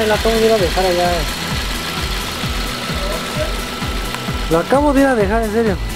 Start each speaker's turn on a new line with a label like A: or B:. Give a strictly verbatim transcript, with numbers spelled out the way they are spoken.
A: allá, la acabo de ir a dejar allá. Lo acabo de ir a dejar, en serio.